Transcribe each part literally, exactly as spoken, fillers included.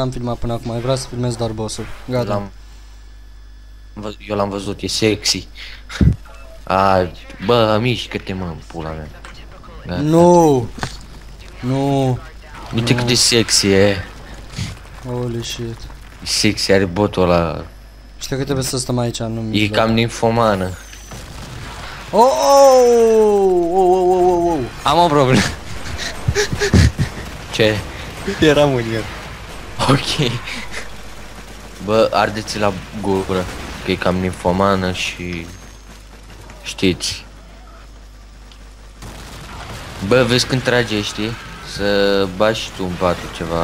Am filmat până acum, vreau să filmez doar boss-ul. Gata. Eu l-am văzut, e sexy. A, bă, mișcă-te, mă, în pula mea. Gata. Nu! Nu! Uite cât de sexy e. Holy shit. E sexy, are botul ăla. Știu că trebuie să stăm aici, nu mi E cam ninfomană. Oh, oh, oh, oh, oh, oh, oh. Am o problemă. Ce? Eram în el. Ok. Bă, ardeți la gură, că e cam ninfomană și... știți. Bă, vezi când trage, știi? Să bagi și tu în patru ceva.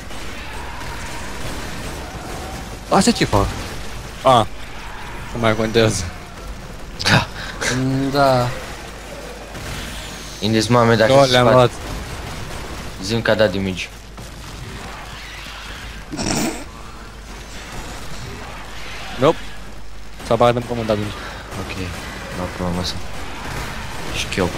Asta ce fac? A, nu mai contează. Da. Da. Indes mame dacă Nu, se le-am spate. luat. Zi-mi că a dat damage. Nope. S-a băgat în pământ atunci. Ok, la problema asta. Șchiop.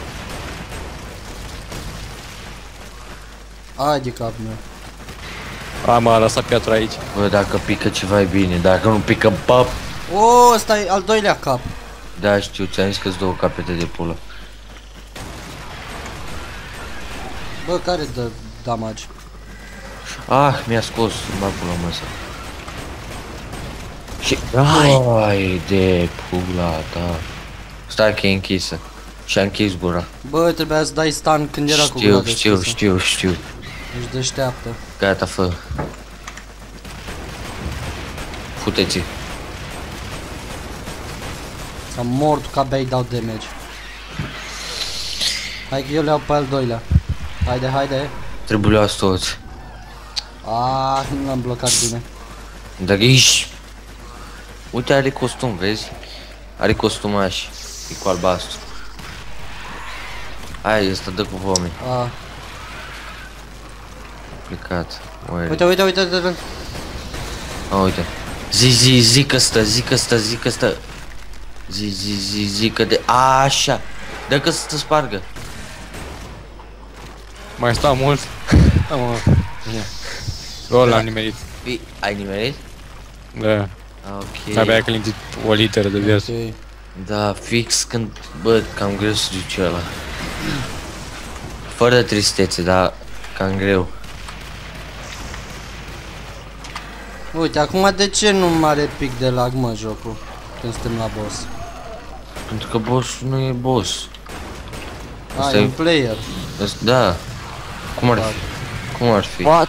Ai de cap meu. A, m-a lăsat piatra aici. Bă, dacă pică ceva e bine, dacă nu pică pap. Oh, ăsta e al doilea cap. Da, știu, ți-am zis că-s două capete de pulă. Bă, care dă damage? Ah, mi-a scos, mă pula măsa. Și... Ai de pula ta. Stai că e închisă. Și-a închis gura. Bă, trebuia să dai stun când era cu Știu, gura știu, deschisă. știu, știu. Ești deșteaptă. Gata, fă. Fute-ți. S-am mort ca bei dau damage. Hai că eu le iau pe al doilea. Haide, haide. Trebuie luați toți. Ah, nu l-am blocat bine. Dacă ești... Uite, are costum, vezi? Are costumaș. E cu albastru. Hai, ăsta dă cu vome. Ah. Plecat. Oare. Uite, uite, uite, uite, uite. A, uite. Zi, zi, zi că stă, zi că stă, zi că stă. Zi, zi, zi, zi că de... A, așa. Dă că să te spargă. Mai stau mult. Da, mă. Lol, l-am nimerit. Păi, ai nimerit? Da. Ok. Abia că limit o literă de viață. Ok. Da, fix când... Bă, cam greu să duci ăla. Fără tristețe, dar cam greu. Uite, acum de ce nu are pic de lag, mă, jocul? Când suntem la boss. Pentru că boss nu e boss. Ah, Asta e e- un player. Asta- Da. Cum ar fi? Cum ar fi? What?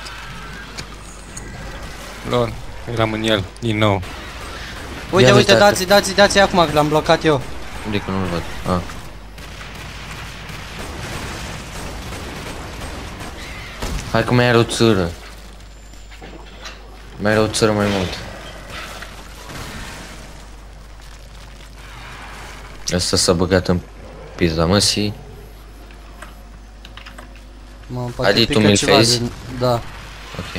Lol, eram în el, din nou. Uite, Ia uite, vezi, dați-i, dați-i, dați-i acum, că l-am blocat eu. Unde că nu-l văd? Ah. Hai că mai are o țără. Mai are o țără mai mult. Asta s-a băgat în pizda măsii. Mă, poate Adi, tu pică mi-l ceva fezi? din... Da. Ok.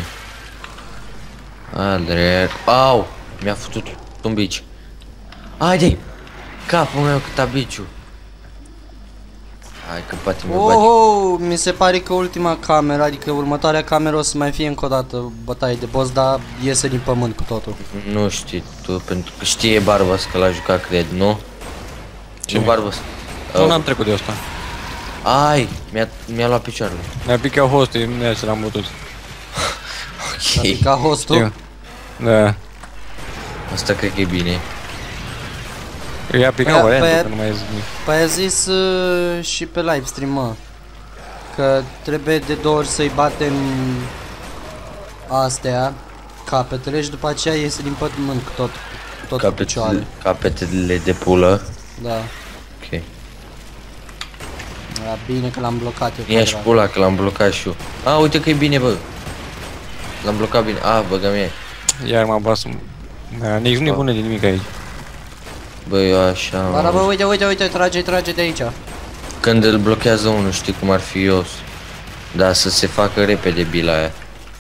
A, drept. Au! Mi-a făcut un bici. Haide! Capul meu cât a biciu. Hai că poate mi-o bagi. Oh, mi se pare că ultima cameră, adică următoarea cameră o să mai fie încă o dată bătaie de boss, dar iese din pământ cu totul. Nu știi tu, pentru că știe Barbas că l-a jucat, cred, nu? Ce? Nu Barbas. Nu Uh, n-am trecut de asta. ai, mi-a mi-a luat picioarele. Mi-a picat hostul, nu ce l-am bătut. Ok. Adică hostul. Știu. Da. Asta cred că e bine. I-a picat Păi- variantă, păi- că nu mai zic nimic. Păi a zis uh, și pe livestream, mă, că trebuie de două ori să-i batem astea, capetele, și după aceea iese din pământ cu tot, tot cu picioare. Capetele, capetele de pulă. Da. Ok. Era bine că l-am blocat eu. Ia și drag. pula că l-am blocat și eu. A, uite că e bine, bă. L-am blocat bine. A, băga mie. Iar m-a bas. Da, nici nu e bună de nimic aici. Bă, eu așa... Ba, da, bă, uite, uite, uite, trage, trage de aici. Când îl blochează unul, știi cum ar fi eu. Da, să se facă repede bila aia.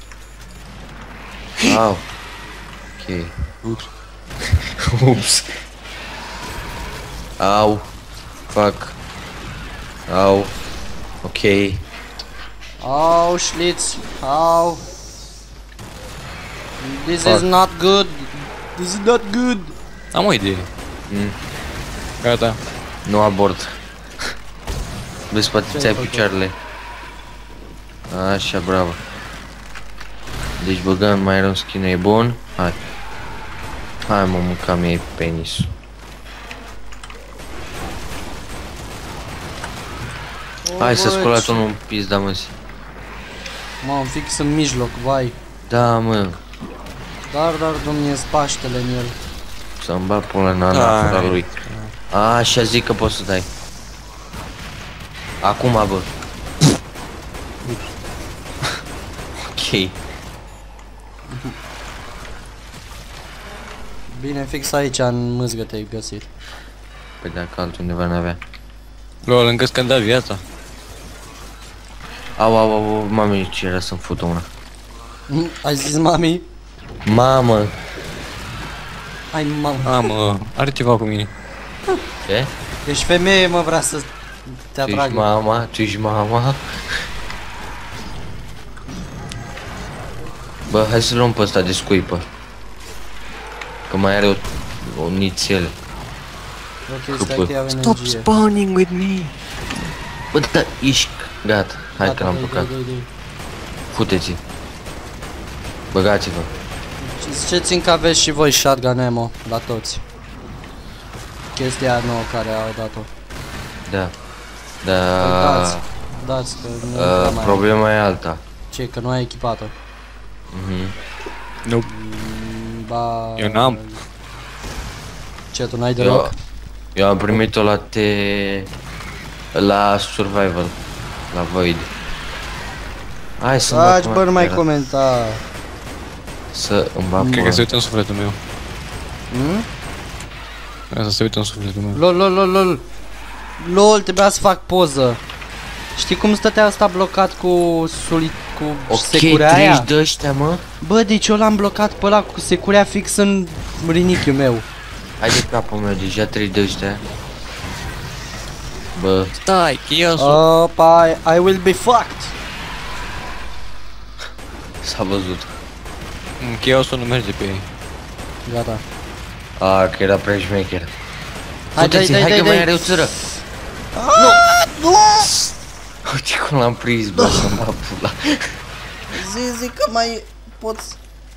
Au. Ok. Ups. Ups. Au. Fuck. Au. Ok. Au, șliț, au. This Fuck. is not good. This is not good. Am o idee. Mm. Gata. Nu abord. Vezi, poate Ce ți-ai ai făcut? picioarele. Așa, bravo. Deci băgăm mai rău skin, e bun. Hai. Hai mă, mâncam ei penisul. Hai să scolați unul un pizda, mă. Mă, fix în mijloc, vai. Da, mă. Dar, dar, domnie, spaștele în el. Să-mi bag pula în anafora Hai. lui. Așa zic că poți să dai. Acum, bă. Ok. Bine, fix aici, în mâzgă te-ai găsit. Păi dacă altundeva n-avea. Lol, încă scădea viața. Au, au, au, mami, ce era să-mi fută una. Mm, Ai zis, mami? Mamă. Ai, mamă. Am, uh, are ceva cu mine. Ce? Ești femeie, mă, vrea să te Tu ești atragă. mama, tu ești mama. Bă, hai să luăm pe ăsta de scuipă. Că mai are o, o nițel. Ok, stai că iau Stop energie. spawning with me. Bă, da, ești... Gata, hai că l-am dai, păcat. dai, dai, dai. Fute-ți. Băgați-vă. Ce țin că aveți și voi shotgun ammo, la toți. Chestia nouă care au dat-o. Da. Păi Da. dați, dați, că nu Uh, prea mai problema e alta. Ce, că nu ai echipat-o? Mhm. Nu. Ba... Eu n-am. Ce, tu n-ai deloc? Eu, eu am primit-o la te... La survival. La void. Hai să-mi bag Taci, bă, nu mai era. comenta. Să îmi bag Cred că se pula. uită în sufletul meu. Hmm? Asta se uită în sufletul meu. Lol, lol, lol, lol. Lol, trebuia să fac poză. Știi cum stătea asta blocat cu suli... cu Ok, securea aia? treizeci de ăștia, mă. Bă, deci eu l-am blocat pe ăla cu securea fix în rinichiul meu. Hai de capul meu, deja treizeci de ăștia. Bă, Stai, chiosul. Opa, I, I will be fucked. s-a văzut. Chiosul nu merge pe ei. Gata. A, că era prea șmecher. Hai, dai, Fute-ți, dai, hai dai, că mai dai. are o țără. Nu! Uite cum l-am prins, bă, să-mi bag pula. Zi, zi că mai poți...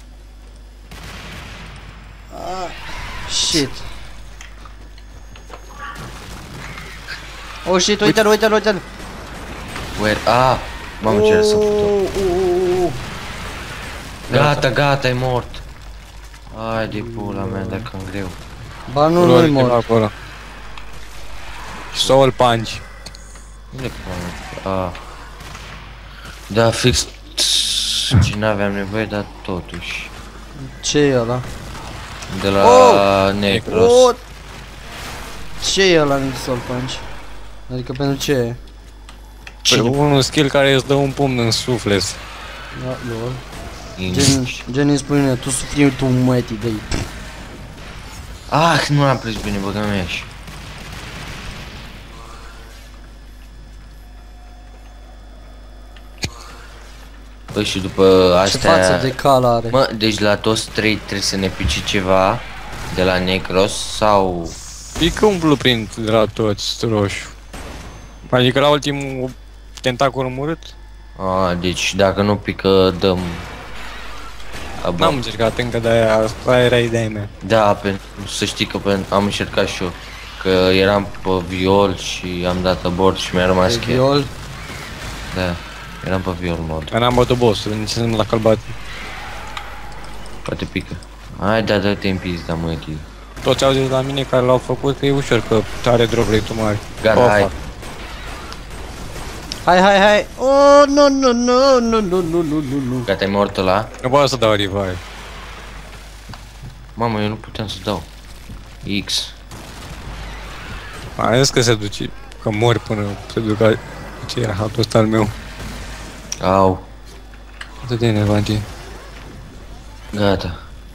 Ah, shit. Oh shit, uite-l, uite-l, uite-l. Where? Ah, mamă, ce era să fută. Oh, oh, oh, oh. Gata, gata, e mort. Hai de pula mea, dacă am greu. Ba nu, Lol, nu-i ceva mort. acolo. Soul punch. Unde pula mea? Ah. Da, fix ce n-aveam nevoie, dar totuși. Ce e ăla? De la Oh! Necros. Oh! Ce e ăla în Soul Punch? Adică pentru ce e? Păi un skill care îți dă un pumn în suflet. Da, lol. In- Gen, gen îi spune, tu sufri tu mătii de Ah, nu l-am prins bine, băga mea și. Bă, și după Ce față astea... de cal are. Mă, deci la toți trei trebuie să ne pice ceva de la Necros sau... Pică un blueprint de la toți roșu. Adică la ultimul tentacul omorât? A, deci dacă nu pică, dăm... Aba. N-am încercat încă, de-aia, asta era ideea mea. Da, pentru, să știi că pe, am încercat și eu. Că eram pe viol și am dat abort și mi-a rămas E cheia. viol. Da, eram pe viol mod. Dar n-am bătut boss-ul, nici nu la călbate. Poate pică. Hai, da, dă-te în pizda, mă, Chi. Toți au zis la mine care l-au făcut că e ușor, că are drop rate-ul mare. Gata, Opa. hai. Hai, hai, hai. Oh, nu, nu, nu, nu, nu, nu, nu, nu, nu. Gata, e mort ăla. Nu pot să dau revive. Mamă, eu nu puteam să dau. X. Am zis că se duce, că mori până se ducă. Ce era hatul ăsta al meu? Au. Atât de enervant e. Gata.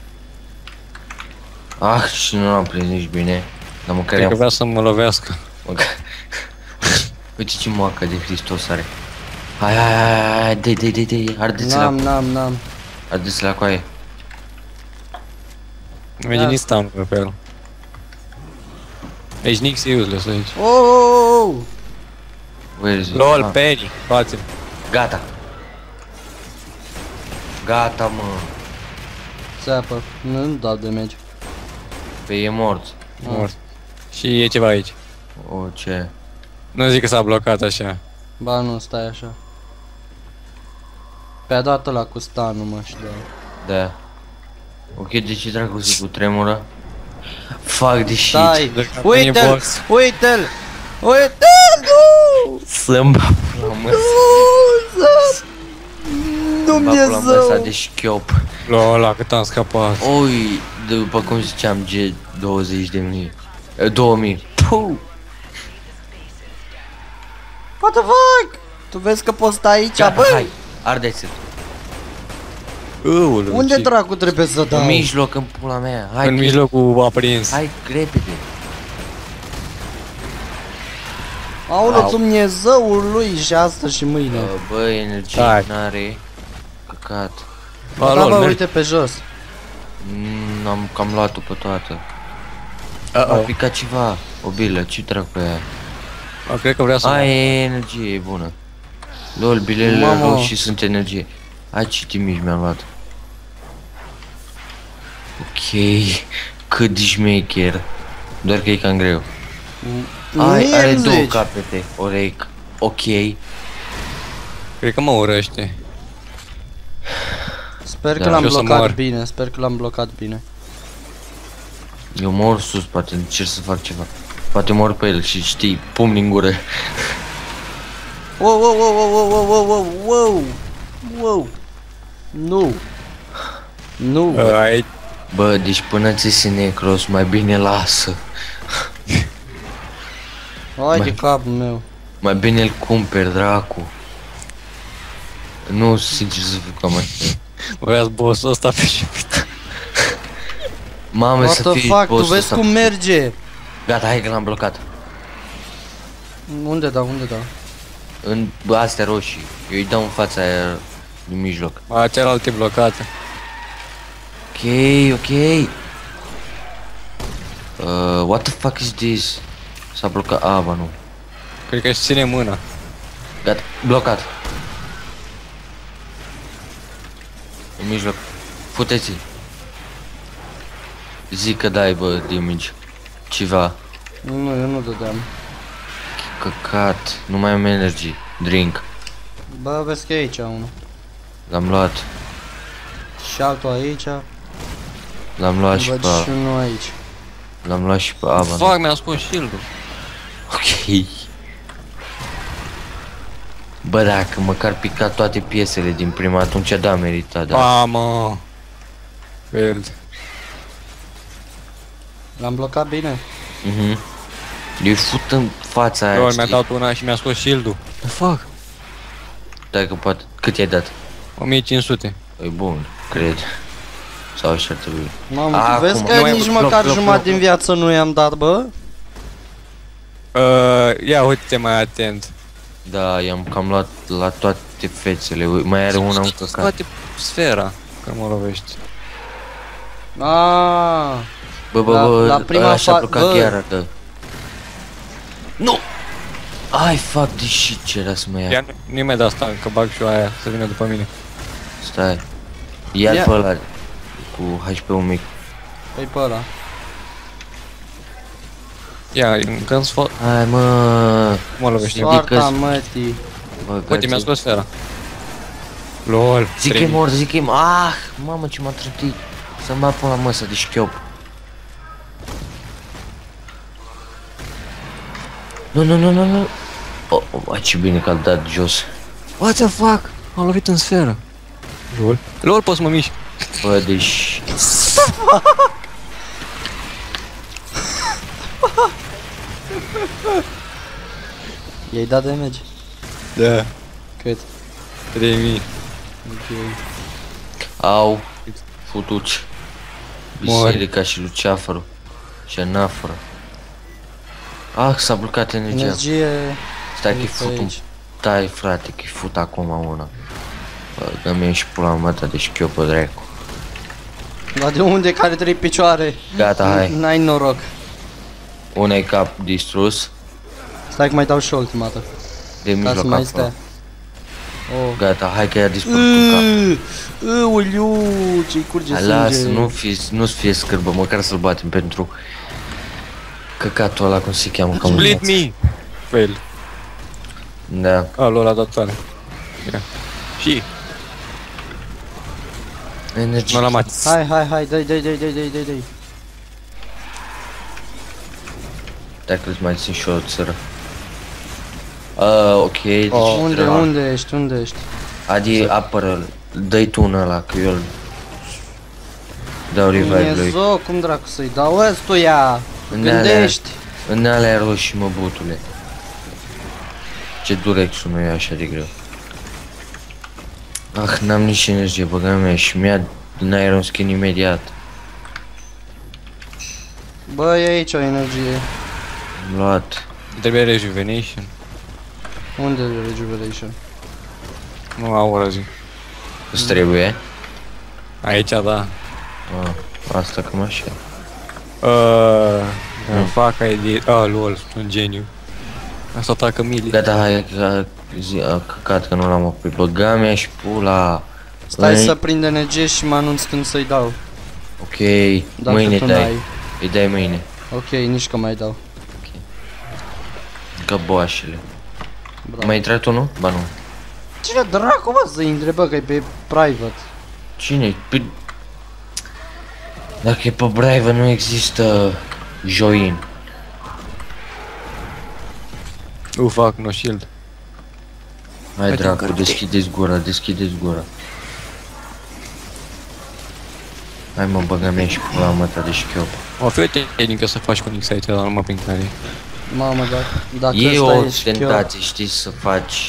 Ah, și nu l-am prins nici bine. Dar măcar Cred că i-am... vrea să mă lovească. Măcar... Uite ce moacă de Hristos are. Hai, hai, hai, hai, dă-i, dă-i, dă-i, ardeți la... N-am, n-am, n-am. Ardeți la coaie. Merge din stun pe el. Ești Nix e useless aici. Oh, oh, oh. Where is it? LOL, Ah, Penny, față. Gata. Gata, mă. Țeapă. Nu, nu dau damage. Pe e mort. Mort. Și e ceva aici. O, ce? Nu zic că s-a blocat așa. Ba nu, stai așa. Pe-a dat ăla cu stun-ul, mă, și de Da. Ok, de ce dracu se cu tremură? Fuck this shit. Stai! Dacă a venit Uite-l! boss. Uite-l! Uite-l! Nu! Să-mi bap la măsa. Nu! Bap la măsa Dumnezeu! de șchiop. LOL, la cât am scapat. Oi, după cum ziceam, G douăzeci de mii. Eh, două mii. Puh! What the fuck? Tu vezi că poți sta aici, Gata, băi? hai, ardeți-l. Ăul, Unde ce- dracu trebuie să dau? În mijloc, în pula mea. Hai, În că- mijlocul aprins. Hai, repede. Aoleu, Au. Dumnezeul lui și astăzi și mâine. Uh, Bă, energie Hai. n-are. Căcat. Ba, Da, lol, bă, mergi. uite pe jos. Mm, am cam luat-o pe toată. A Uh-oh. picat ceva. O bilă, ce dracu e aia? A, cred că vrea să... Aia e energie, e bună. Lol, bilele Mamă. roșii sunt energie. Hai, ce timiși mi-am luat. Ok, cât de șmecher. Doar că e cam greu. Ai, Mie are îmi două zici. capete, orec. Ok. Cred că mă urăște. Sper că Da. l-am Și o să blocat mor. bine, sper că l-am blocat bine. Eu mor sus, poate încerc să fac ceva. Poate mor pe el și știi, pumni în gură. Wow, wow, wow, wow, wow, wow, wow, wow, wow. Nu. Nu. Uh, ai... Bă, deci până ți se necros, mai bine lasă. Hai de mai- capul meu. Mai bine îl cumperi, dracu. Nu, sincer să fiu cam așa. Vreați boss-ul ăsta pe și... Mamă, What să the fii fuck, tu bossul vezi ăsta. cum merge. Gata, hai că l-am blocat. Unde dau, unde dau? În bă, astea roșii. Eu îi dau în fața aia din mijloc. A, celelalte blocate. Ok, ok. Uh, what the fuck is this? S-a blocat, a, bă, nu. Cred că își ține mâna. Gata, blocat. În mijloc. Puteți-l. Zic că dai, bă, damage. Ceva. Nu, eu nu dădeam. Căcat. Nu mai am energy. Drink. Bă, vezi că e aici unul. L-am luat. Și altul aici. L-am luat și Văd pe și unul aici. L-am luat și pe Ava. Fuck, mi-am scos shield-ul. Ok. Bă, dacă măcar pica toate piesele din prima, atunci da, merita, da. Mamă. Verde. L-am blocat bine. Mhm. Eu fut în fața aia, Lol, mi-a știi? dat una și mi-a scos shield-ul. The fuck? Dacă poate, cât i-ai dat? o mie cinci sute. E bun, cred. Sau așa ar trebui. Mamă, A, tu vezi acum, că nu mai- nici bloc, măcar bloc, jumătate bloc, din viață nu i-am dat, bă. Uh, ia uite mai atent. Da, i-am cam luat la toate fețele, ui, mai are una încă ca. Scoate sfera, că mă lovești. Aaaa. Bă, bă, La- bă, la prima ăla și-a fa- blocat bă. chiar, dă. Nu! Ai, fuck de shit, ce era să mă ia. Ia, nu-i mai da stun, că bag și eu aia să vină după mine. Stai. Ia-l Ia. pe ăla cu H P-ul mic. Păi pe ăla. Ia, încă îmi sfo... Hai, mă. Mă lovești. Ridică- Soarta mătii. Bă, Uite, grație. mi-a scos sfera. LOL. Zic că e mort, zic că e mort. Ah, mamă, ce m-a trătit. Să-mi bat până la măsă de șchiop. Nu, nu, nu, nu, nu. Oh, oh, ce bine că a dat jos. What the fuck? M-am lovit în sferă. LOL. LOL, poți să mă miști. Bă, deci... I-ai dat damage? Da. Cât? trei mii. Ok. Au futuci. Mori. Biserica și Luceafărul. Și Anafără. Ah, s-a blocat energia. Energie... Stai că-i e fut pe un... aici. Stai, frate, că-i fut acum una. Bă, dă-mi și pula mea ta de șchiopă, dracu. Dar de unde care trei picioare? Gata, hai. N-ai noroc. Unei cap distrus. Stai că mai dau și o ultima dată. De Ca să mijloc mai acolo. stea. Oh. Gata, hai că i-a dispărut un cap. Uliu, ce-i curge Hai, sânge. lasă, nu fi, nu-ți fie scârbă, măcar să-l batem pentru căcatul ăla, cum se cheamă, că am Split uitat. me! Fail. Da. A, lua la datoare. Ia. Și, Energie. nu l-am mai. Hai, hai, hai, dai, dai, dai, dai, dai, dai, dai. Dacă îți mai țin și o țără. Uh, ok, deci Oh, Unde, trebuie- unde ești, unde ești? Adi, apără-l, dă-i tu un ăla, că eu îl dau revive lui. Dumnezeu, cum dracu să-i dau ăstuia? În alea- Gândești. În alea roșii, mă, butule. Ce durexul nu e așa de greu. Ah, n-am nici energie, băga mea, și mi-a din aer un skin imediat. Bă, e aici o energie. Am luat. Trebuie rejuvenation. Unde e rejuvenation? Nu aura zi. Îți trebuie? Aici, da. Ah, asta cam așa. Uh, Mm. fac idee. Ah, lol, un geniu. Asta atacă mili. Gata, hai, că zi, a căcat că nu l-am oprit. Băga mea și pula. Stai Îi- să prind energie și mă anunț când să-i dau. Ok, Dacă mâine tu dai. n-ai. Îi dai mâine. Ok, nici că mai dau. Ca boașele. Bravo. Mai intrat unul? Ba nu. Cine dracu mă să intre, bă, că e pe private. Cine? Pe... Dacă e pe Brave nu există join. U, fac no shield. Hai Uite, dracu, încărc. deschideți gura, deschideți gura. Hai mă, băga mea și pula mea ta de șchiop. O fi o tehnică să faci cu Nix aici, dar nu mă prin care. Mamă, dacă, dacă E ăsta o e șchiop. tentație, știi, să faci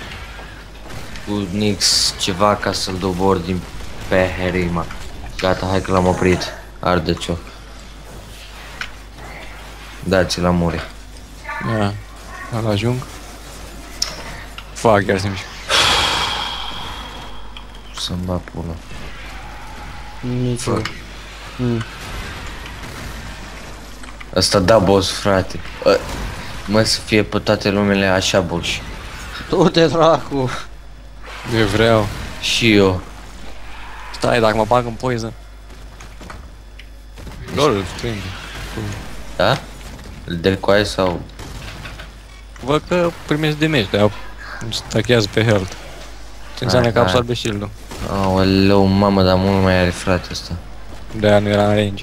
cu Nix ceva ca să-l dobori din pe Herima. Gata, hai că l-am oprit. Arde-ți-o. Dați-l la muri. Ia, îl ajung. Fac, chiar se mișcă. Să-mi bat pula. Nici eu. Mm. Asta da boss, frate. A, mă, să fie pe toate lumele așa boss. Du-te, dracu. Eu vreau. Și eu. Stai, dacă mă bag în poison. Lol, îl strâng. Da? Îl decoai sau... Văd că primesc damage, de-aia îmi stachează pe health. Ce înseamnă Hai, că hai. absorbe shield-ul. Aoleu, mamă, dar mult mai are frate ăsta. De-aia nu era în range.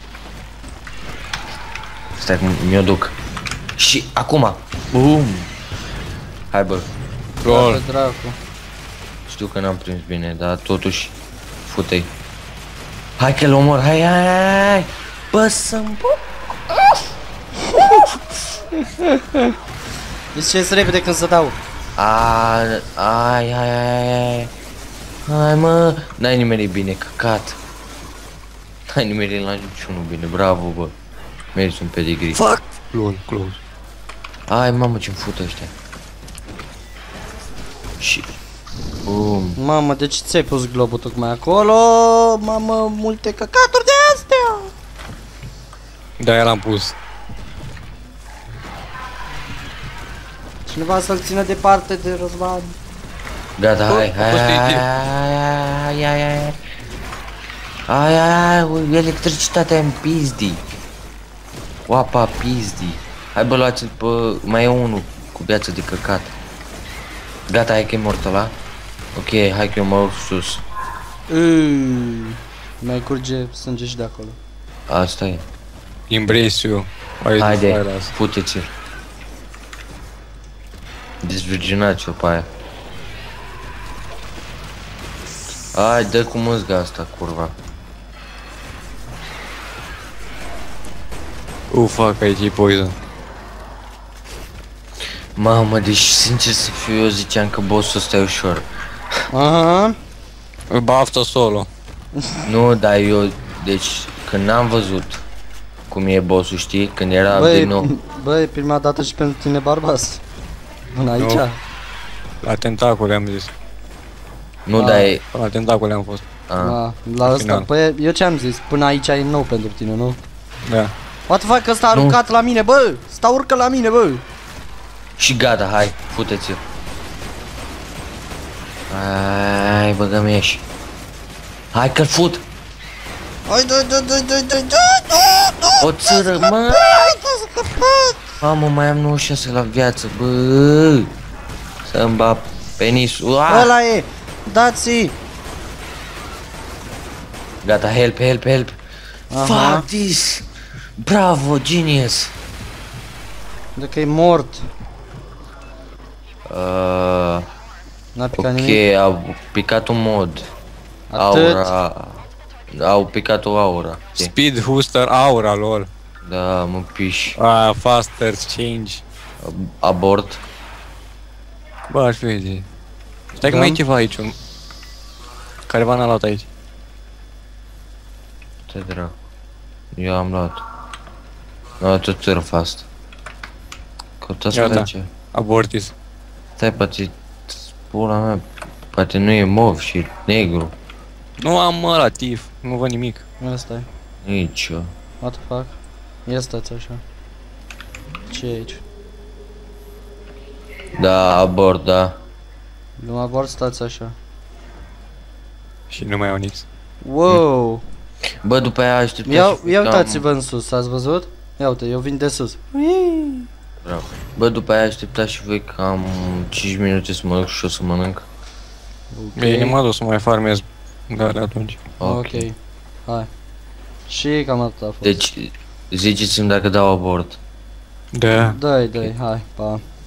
Stai că mi-o duc. Și acum. Bum. Hai bă. Lol. Du-te, dracu. Știu că n-am prins bine, dar totuși fute-i. Hai că-l omor, hai, hai, hai, hai. Bă, să-mi... Ziceți repede când să dau. Ai, ai, ai, ai, ai. Hai mă, n-ai nimerit bine, căcat. N-ai nimerit la niciunul bine, bravo bă. Meriți un pedigree. Fuck! Lol, close. Ai mamă ce-mi fut ăștia. Și... Bum. Mamă, de ce ți-ai pus globul tocmai acolo? Mamă, multe căcaturi de astea. De-aia l-am pus. Cineva să-l țină departe de Răzvan. Gata, hai, a hai, fost hai, idee. hai, hai, hai, hai. Hai, hai, hai, electricitatea în pizdi. Cu apa pizdi. Hai bă, luați-l pe... Mai e unul cu viață de căcat. Gata, hai că e mort ăla. Ok, hai că eu mă urc sus. Uuu, mai curge sânge și de acolo. Asta e. Embrace you. Ai Haide, puteți-l. Dezvirginați-o pe aia. Hai, dă cu mâzga asta, curva. Uh, fuck, aici e poison. Mamă, deci sincer să fiu, eu ziceam că bossul ăsta e ușor. Aha. Baftă solo. Nu, dar eu, deci, când n-am văzut cum e bossul, știi, când era Băi, din nou. băi, prima dată și pentru tine, Barbas. Până aici. Nu. La tentacule am zis. Nu, Ah. dar e, La tentacule am fost. Ah. Da, la ăsta. final. Păi eu ce am zis? Până aici e nou pentru tine, nu? Da. What the fuck, ăsta a aruncat la mine, bă! Sta urcă la mine, bă! Și gata, hai, fute-ți-l. Hai, băgă-mi ieși. Hai că-l fut! Hai, dă, dă, dă, dă, dă, dă, O țără, mă! Mamă, mai am nouăzeci și șase la viață, bă! Să-mi bag penisul. Ah! ăla e! Dați-i! Gata, help, help, help! Aha. Fuck this! Bravo, genius! De că e mort. Uh, N-a picat ok, nimic. au picat un mod. Atât. Aura. Au picat o aura. Ce? Speed Booster Aura, lol. Da, mă piși. Ah, faster change. Abort. Bă, aș vede. Stai că Da. mai e ceva aici. Un... Careva n-a luat aici. Ce dracu. Eu am luat. No, tot țără fast. Căutați pe Gata. aici. Abortis. Stai, poate... Pula mea. Poate nu e mov și negru. Nu am ăla, tif. Nu văd nimic. Asta e. Nici eu. What the fuck? Ia stați așa. Ce e aici? Da, abort, da. Lumea vor stați așa. Și nu mai au nix. Wow! Bă, după aia așteptați. Ia, și ia făceam- uitați-vă în sus, ați văzut? Ia uite, eu vin de sus. Bravo. Bă, după aia așteptați și voi că am cinci minute să mănânc și o să mănânc. Okay. E mă duc să mai farmez. Dar atunci. Ok. Ok. Hai. Și cam atât a fost. Deci, ziceți-mi dacă dau abort. Da. Dai, dai, hai, pa.